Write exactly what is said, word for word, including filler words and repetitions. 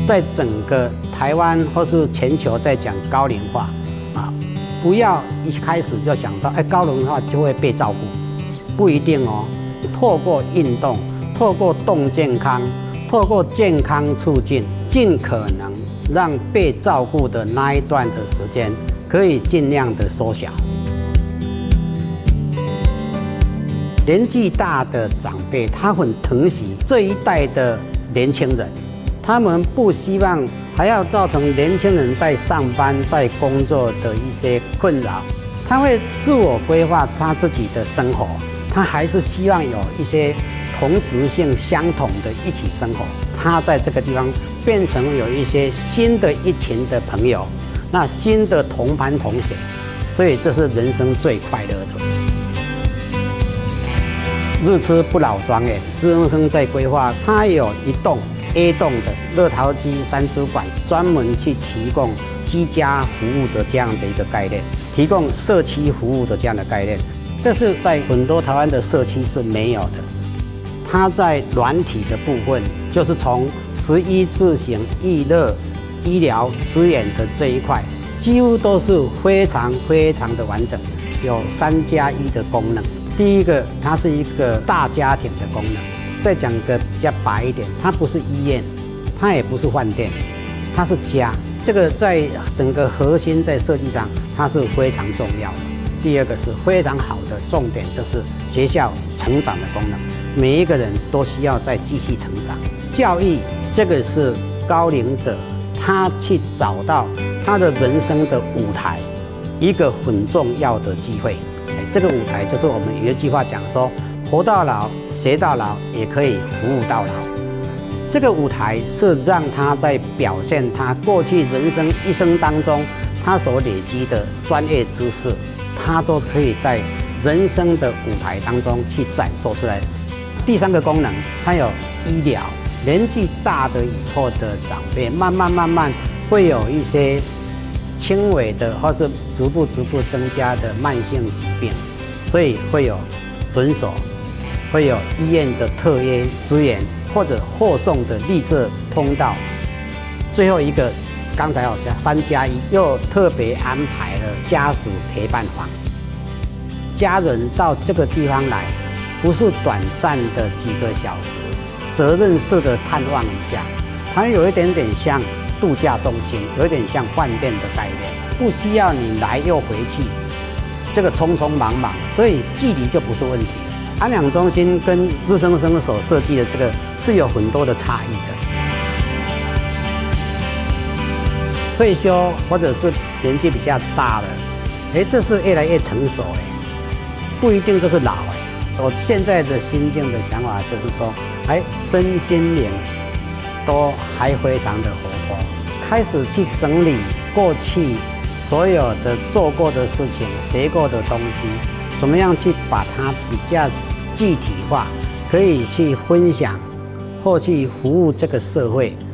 在整个台湾或是全球在讲高龄化啊，不要一开始就想到，哎，高龄化就会被照顾，不一定哦。透过运动，透过动健康，透过健康促进，尽可能让被照顾的那一段的时间可以尽量的缩小。年纪大的长辈，他很疼惜这一代的年轻人，他们不希望还要造成年轻人在上班、在工作的一些困扰，他会自我规划他自己的生活，他还是希望有一些同质性相同的一起生活。他在这个地方变成有一些新的一群的朋友，那新的同班同学，所以这是人生最快乐的。日吃不老庄园，日荣生在规划，它有一栋 A 栋的乐陶机三支馆，专门去提供居家服务的这样的一个概念，提供社区服务的这样的概念，这是在很多台湾的社区是没有的。它在软体的部分，就是从食衣住行娱乐、医疗资源的这一块，几乎都是非常非常的完整，有三加一的功能。第一个，它是一个大家庭的功能。再讲个比较白一点，它不是医院，它也不是饭店，它是家。这个在整个核心在设计上，它是非常重要的。第二个是非常好的重点，就是学校成长的功能。每一个人都需要再继续成长。教育这个是高龄者他去找到他的人生的舞台，一个很重要的机会。这个舞台就是我们有一句话讲说，活到老学到老，也可以服务到老。这个舞台是让他在表现他过去人生一生当中他所累积的专业知识，他都可以在人生的舞台当中去展示出来。第三个功能，它有医疗，年纪大的以后的长辈，慢慢慢慢会有一些轻微的或是逐步逐步增加的慢性疾病，所以会有诊所，会有医院的特约资源或者后送的绿色通道。最后一个，刚才我讲三加一，又特别安排了家属陪伴房，家人到这个地方来，不是短暂的几个小时，责任式的探望一下，它有一点点像度假中心，有一点像饭店的概念，不需要你来又回去，这个匆匆忙忙，所以距离就不是问题。安养中心跟日升生所设计的这个是有很多的差异的。退休或者是年纪比较大了，哎，这是越来越成熟哎，不一定就是老哎。我现在的心境的想法就是说，哎，身心灵都还非常的活泼，开始去整理过去所有的做过的事情、学过的东西，怎么样去把它比较具体化，可以去分享或去服务这个社会。